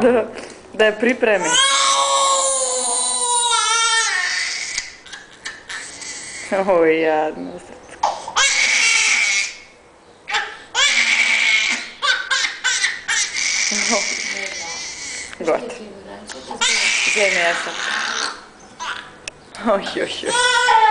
Da je pripremi. Oj, jadno srce. Gotovo. Gdje je mjesto? Oj.